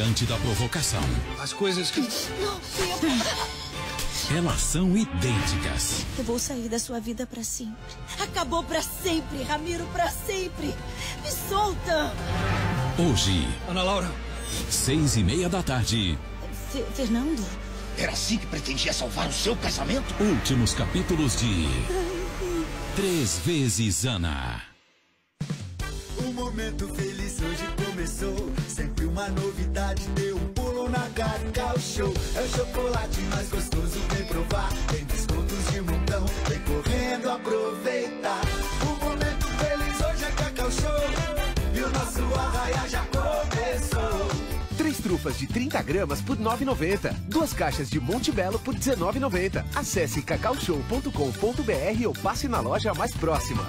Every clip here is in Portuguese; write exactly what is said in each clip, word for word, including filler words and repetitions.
diante da provocação. As coisas que... Não, tempo. Relação idênticas. Eu vou sair da sua vida pra sempre. Acabou pra sempre, Ramiro, pra sempre. Me solta. Hoje, Ana Laura. seis e meia da tarde. F Fernando? Era assim que pretendia salvar o seu casamento? Últimos capítulos de Três Vezes Ana. Um momento feliz hoje começou. Sempre uma novidade, deu um pulo na Cacau Show. É o chocolate mais gostoso, vem provar. Tem descontos de montão, vem correndo aproveitar. O momento feliz hoje é Cacau Show. E o nosso arraia já começou. Três trufas de trinta gramas por nove reais e noventa centavos. Duas caixas de Monte Belo por dezenove reais e noventa centavos. Acesse cacau show ponto com ponto br ou passe na loja mais próxima.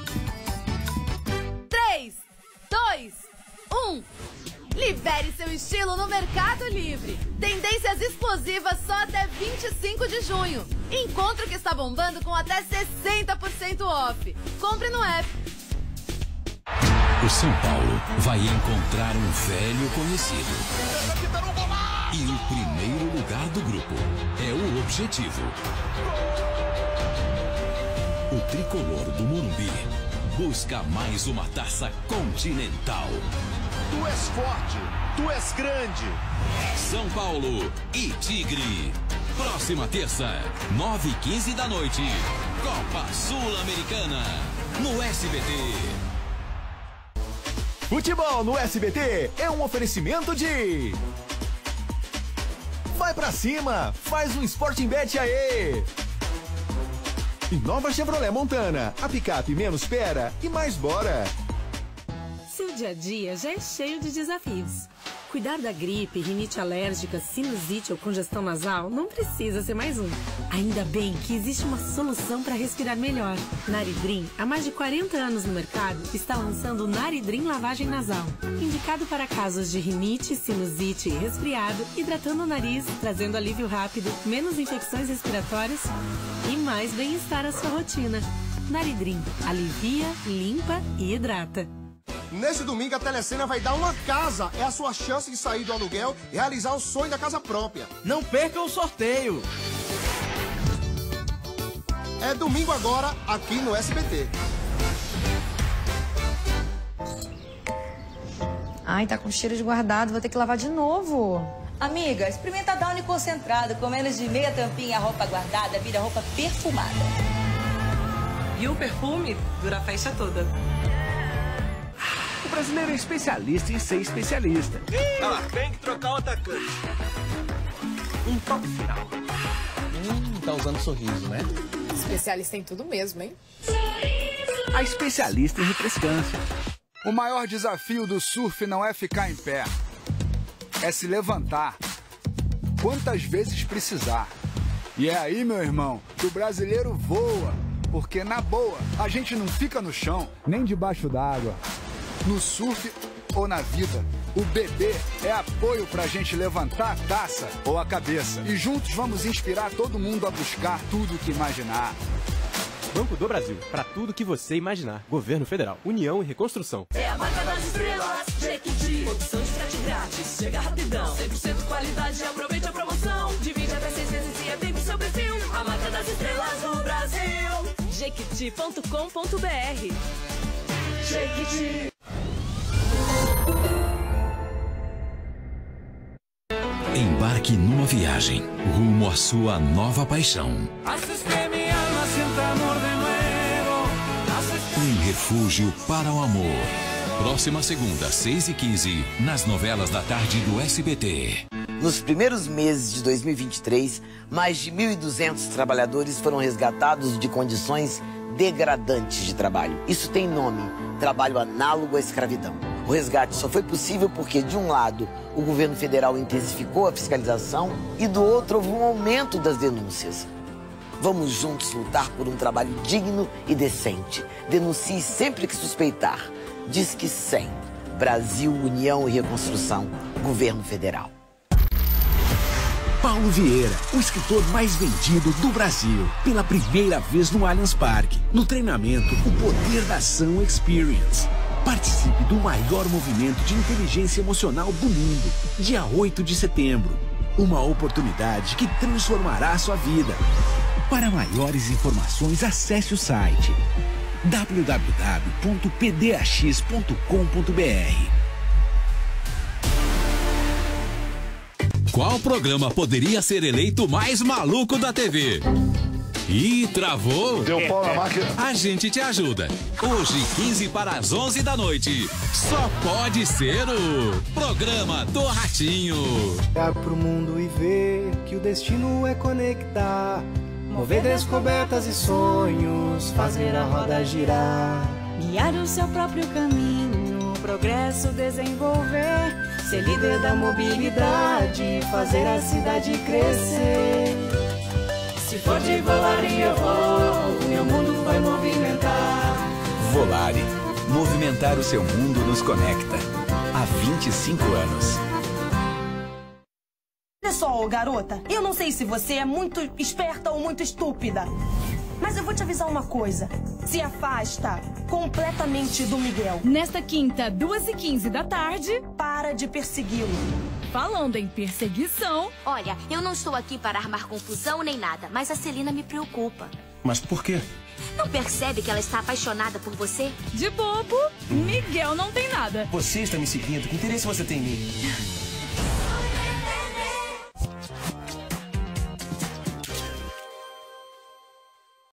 três, dois, um. Libere seu estilo no Mercado Livre. Tendências explosivas só até vinte e cinco de junho. Encontre o que está bombando com até sessenta por cento off. Compre no app. O São Paulo vai encontrar um velho conhecido. E o primeiro lugar do grupo é o objetivo. O tricolor do Morumbi busca mais uma taça continental. Tu és forte, tu és grande. São Paulo e Tigre. Próxima terça, nove e quinze da noite. Copa Sul-Americana, no S B T. Futebol no S B T é um oferecimento de... Vai pra cima, faz um Sporting Bet aí. E nova Chevrolet Montana, a picape menos espera e mais bora. Seu dia a dia já é cheio de desafios. Cuidar da gripe, rinite alérgica, sinusite ou congestão nasal não precisa ser mais um. Ainda bem que existe uma solução para respirar melhor. Naridrim, há mais de quarenta anos no mercado, está lançando o Naridrim Lavagem Nasal. Indicado para casos de rinite, sinusite e resfriado, hidratando o nariz, trazendo alívio rápido, menos infecções respiratórias e mais bem-estar à sua rotina. Naridrim, alivia, limpa e hidrata. Nesse domingo a Telecena vai dar uma casa. É a sua chance de sair do aluguel e realizar o sonho da casa própria. Não perca o sorteio. É domingo agora, aqui no S B T. Ai, tá com cheiro de guardado, vou ter que lavar de novo. Amiga, experimenta Downy concentrado. Com menos de meia tampinha, a roupa guardada vira roupa perfumada. E o perfume dura a festa toda. O brasileiro é especialista em ser especialista. Ah, tem que trocar o atacante. Um toque final. Hum, tá usando sorriso, né? Especialista em tudo mesmo, hein? A especialista em refrescância. O maior desafio do surf não é ficar em pé. É se levantar. Quantas vezes precisar. E é aí, meu irmão, que o brasileiro voa. Porque, na boa, a gente não fica no chão, nem debaixo d'água. No surf ou na vida, o B B é apoio pra gente levantar a taça ou a cabeça. E juntos vamos inspirar todo mundo a buscar tudo o que imaginar. Banco do Brasil, para tudo que você imaginar. Governo Federal, União e Reconstrução. É a marca das estrelas, Jequiti. Opção de frete grátis, chega rapidão. cem por cento qualidade, aproveite a promoção. Divide até seis vezes e é bem pro seu perfil. A marca das estrelas do Brasil. Jequiti ponto com ponto br. Jequiti. Embarque numa viagem rumo à sua nova paixão. Um refúgio para o amor. Próxima segunda, seis e quinze, nas novelas da tarde do S B T. Nos primeiros meses de dois mil e vinte e três, mais de mil e duzentos trabalhadores foram resgatados de condições degradantes de trabalho. Isso tem nome, trabalho análogo à escravidão. O resgate só foi possível porque, de um lado, o governo federal intensificou a fiscalização e, do outro, houve um aumento das denúncias. Vamos juntos lutar por um trabalho digno e decente. Denuncie sempre que suspeitar. Disque cem. Brasil, União e Reconstrução. Governo Federal. Paulo Vieira, o escritor mais vendido do Brasil. Pela primeira vez no Allianz Parque. No treinamento, o Poder da Ação Experience. Participe do maior movimento de inteligência emocional do mundo, dia oito de setembro. Uma oportunidade que transformará a sua vida. Para maiores informações, acesse o site w w w ponto p d a x ponto com ponto b r. Qual programa poderia ser eleito mais maluco da T V? Ih, travou? Deu pau na máquina. A gente te ajuda. Hoje, quinze para as onze da noite. Só pode ser o Programa do Ratinho. Olhar pro mundo e ver que o destino é conectar, mover descobertas e sonhos, fazer a roda girar, guiar o seu próprio caminho, progresso desenvolver, ser líder da mobilidade, fazer a cidade crescer. Se for de Volare eu vou, meu mundo vai movimentar. Volare, movimentar o seu mundo nos conecta. Há vinte e cinco anos. Olha só, garota, eu não sei se você é muito esperta ou muito estúpida, mas eu vou te avisar uma coisa. Se afasta completamente do Miguel. Nesta quinta, duas e quinze da tarde, para de persegui-lo. Falando em perseguição... Olha, eu não estou aqui para armar confusão nem nada, mas a Celina me preocupa. Mas por quê? Não percebe que ela está apaixonada por você? De bobo, Miguel não tem nada. Você está me seguindo? Que interesse você tem em mim?